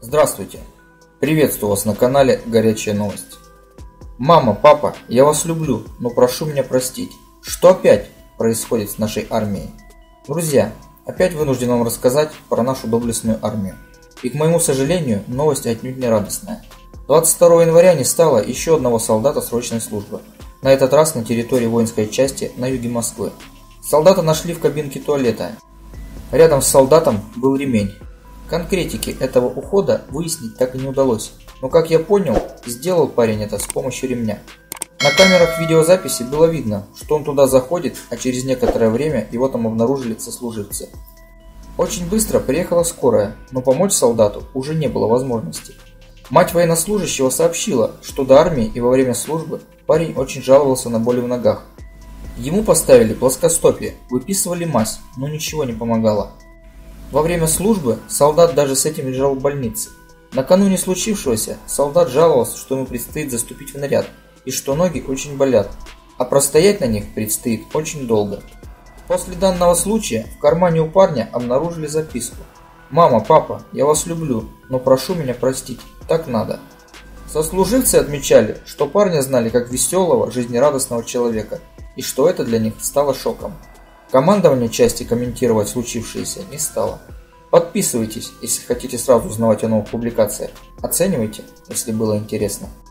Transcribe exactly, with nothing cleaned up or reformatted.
Здравствуйте! Приветствую вас на канале Горячая новость. Мама, папа, я вас люблю, но прошу меня простить. Что опять происходит с нашей армией? Друзья, опять вынужден вам рассказать про нашу доблестную армию. И, к моему сожалению, новость отнюдь не радостная. двадцать второго января не стало еще одного солдата срочной службы. На этот раз на территории воинской части на юге Москвы. Солдата нашли в кабинке туалета. Рядом с солдатом был ремень. Конкретики этого ухода выяснить так и не удалось, но, как я понял, сделал парень это с помощью ремня. На камерах видеозаписи было видно, что он туда заходит, а через некоторое время его там обнаружили сослуживцы. Очень быстро приехала скорая, но помочь солдату уже не было возможности. Мать военнослужащего сообщила, что до армии и во время службы парень очень жаловался на боли в ногах. Ему поставили плоскостопие, выписывали мазь, но ничего не помогало. Во время службы солдат даже с этим лежал в больнице. Накануне случившегося солдат жаловался, что ему предстоит заступить в наряд и что ноги очень болят, а простоять на них предстоит очень долго. После данного случая в кармане у парня обнаружили записку: «Мама, папа, я вас люблю, но прошу меня простить, так надо». Сослуживцы отмечали, что парня знали как веселого, жизнерадостного человека и что это для них стало шоком. Командование части комментировать случившееся не стало. Подписывайтесь, если хотите сразу узнавать о новых публикациях. Оценивайте, если было интересно.